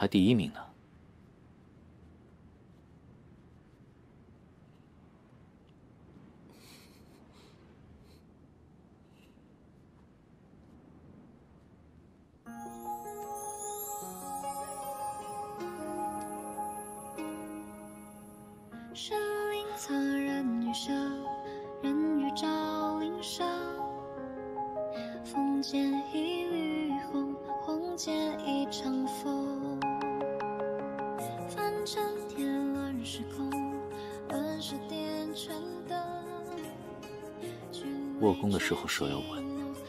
还第1名呢。 山林侧，人语舍，人语照林舍。风见一缕红，红见一场风。凡尘颠，乱世空，乱世颠全灯。 握弓的时候手要稳，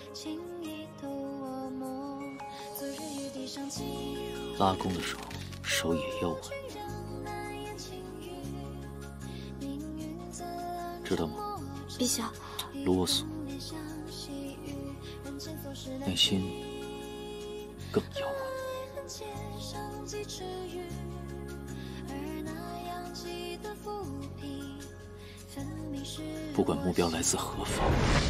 拉弓的时候手也要稳。 知道吗？ 陛下， 啰嗦，内心更要稳。不管目标来自何方，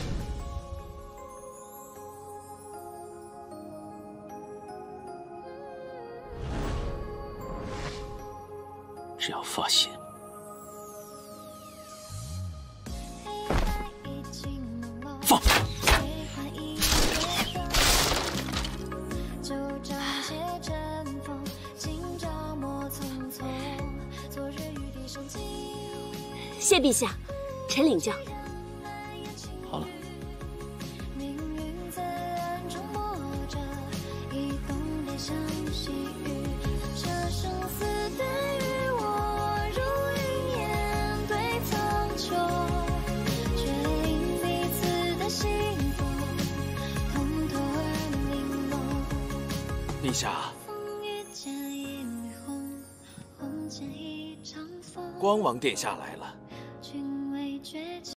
只要发现。 放！ 谢陛下，臣领教。 好了。 陛下，光王殿下来了。